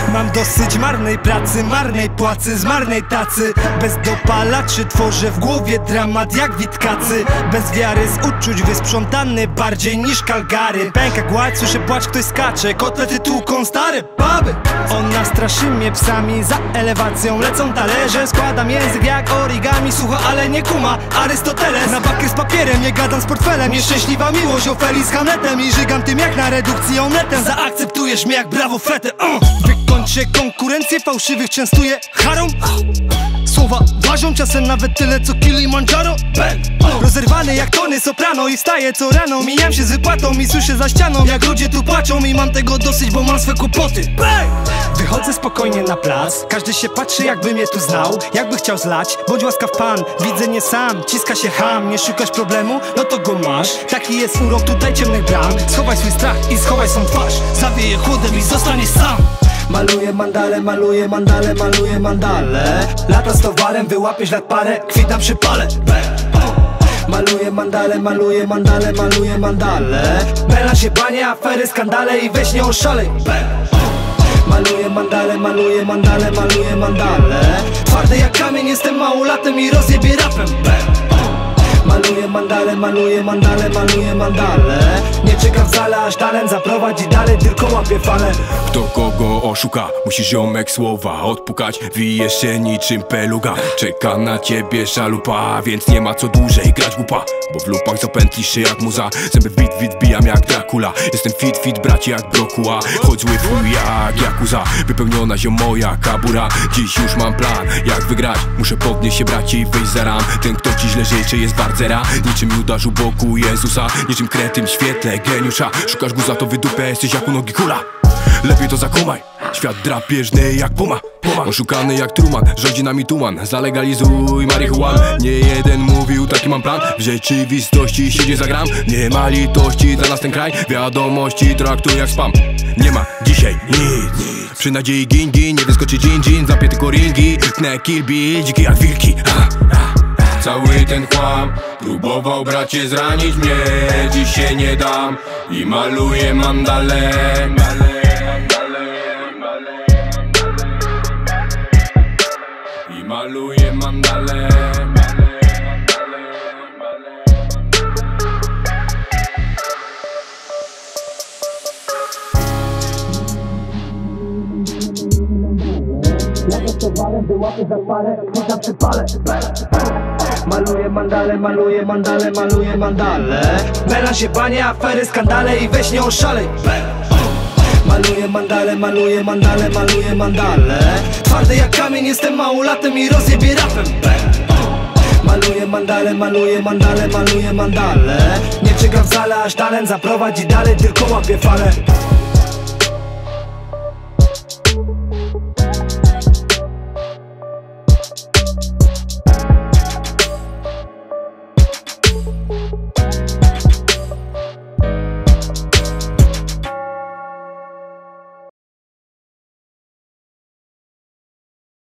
Mam dosyć marnej pracy, marnej płacy, z marnej tacy. Bez dopalaczy tworzę w głowie dramat jak Witkacy. Bez wiary z uczuć wysprzątany bardziej niż Calgary. Pęka gładź, słyszę płacz, ktoś skacze, kotlety tłuką stare baby. Ona straszy mnie psami, za elewacją lecą talerze. Składam język jak origami, słucha, ale nie kuma Arystoteles. Na bakier z papierem, nie gadam z portfelem. Nieszczęśliwa miłość, Ofeli z Hamletem. I żygam tym jak na redukcji omletem. Zaakceptujesz mnie jak brawo fetę. Wykończę konkurencję, fałszywych częstuję harą. Słowa ważą czasem nawet tyle co Kilimandżaro. Rozerwany jak tony soprano i wstaję co rano. Mijam się z wypłatą i słyszę za ścianą jak ludzie tu płaczą. I mam tego dosyć, bo mam swe kłopoty. Wychodzę spokojnie na plac, każdy się patrzy jakby mnie tu znał, jakby chciał zlać. Bądź łaskaw pan, widzę nie sam, ciska się ham. Nie szukasz problemu? No to go masz. Taki jest urok tutaj ciemnych bram. Schowaj swój strach i schowaj swą twarz. Zawieje chłodem i zostaniesz sam. Maluję mandale, maluję mandale, maluję mandale. Lata z towarem, wyłapiesz lat parę, kwitam przy pale. Maluję mandale, maluję mandale, maluję mandale. Melanż się banie, afery, skandale i weź nie oszalej. Maluję mandale, maluję mandale, maluję mandale. Twardy jak kamień, jestem małolatem i rozjebie rapem. Maluję mandale, maluję mandale, maluję mandale. Nie czekam w zale, aż talent zaprowadzi dalej, tylko łapię falę. Kto kogo oszuka, musi ziomek słowa odpukać. Wije się niczym peluga, czeka na ciebie szalupa. Więc nie ma co dłużej grać głupa, bo w lupach zapętlisz się jak muza. Zęby wit bijam jak Dracula. Jestem fit bracie jak brokuła. Choć zły fuj jak Yakuza. Wypełniona ziomo jak kabura. Dziś już mam plan, jak wygrać. Muszę podnieść się bracie i wyjść za ram. Ten kto ci źle życzy jest bardzera. Niczym Judasz u boku Jezusa. Niczym kretym w świetle geniusza. Szukasz guza to wydupę, jesteś jak u nogi kula. Lepiej to zakumaj, świat drapieżny jak puma. Oszukany jak Truman, rządzi nami tuman. Zalegalizuj marihuan. Nie jeden mówił, taki mam plan. W rzeczywistości siedzie za gram. Nie ma litości dla nas ten kraj. Wiadomości traktuj jak spam. Nie ma dzisiaj nic. Przy nadziei gin, nie wyskoczy dżin. Zapię tylko ringi, tnę kill bill, dziki jak wilki. Cały ten kłam próbował bracie zranić mnie. Dziś się nie dam i maluję mandale. I maluję mandale. Maluję mandale, maluję mandale, maluję mandale. Melanż się banie, afery, skandale i weź nie oszalej. Maluję mandale, maluję mandale, maluję mandale. Twardy jak kamień, jestem małolatem i rozjebie rapem. Maluję mandale, maluję mandale, maluję mandale. Nie czekam w zale, aż talent zaprowadzi dalej, tylko łapię falę.